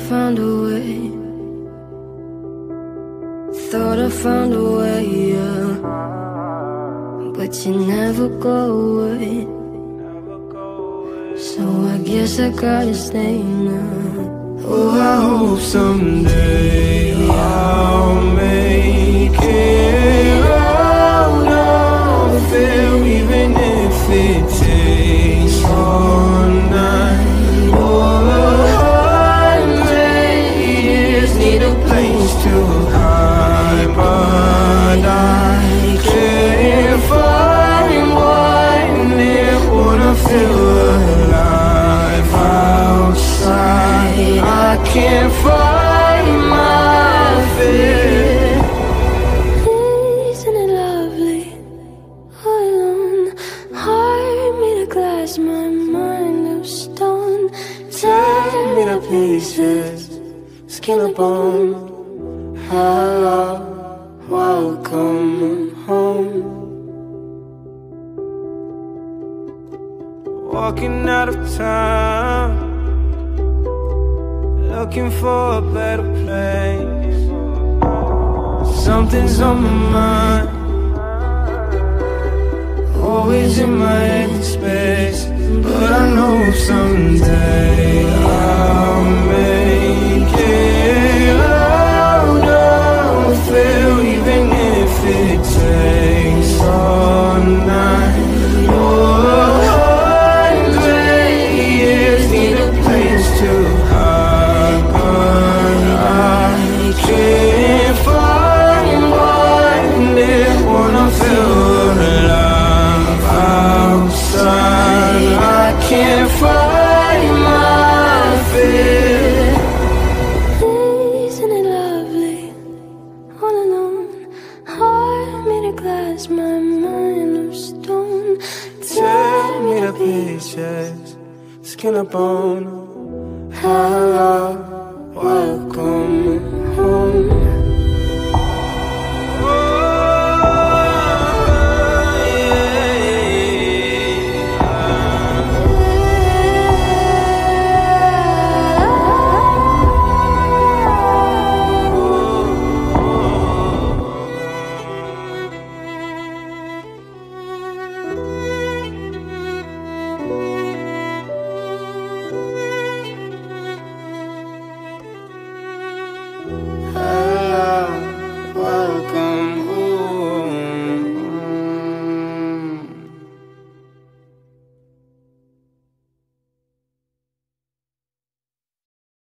found a way. Thought I found a way, yeah. But you never go away. So I guess I gotta stay now. Oh, I hope someday I'll make it out of here, even if it takes all night or 100 years. Need a place to hide, but I can't find one that wanna feel alive outside. I can't find my fear. Isn't it lovely? All alone, heart made of glass, my mind of stone. Tear me to pieces, skin and bone. Hello, welcome home. Walking out of town, looking for a better place. Something's on my mind, always in my head space. But I know someday I'll make it out of here, even if it takes all night or 100 years. Need a place to hide, but I can't find one that wanna feel alive outside. I can't find my fear. Isn't it lovely? All alone, heart made of glass, my mind of stone. Tear me to pieces, skin and bone. Hello, welcome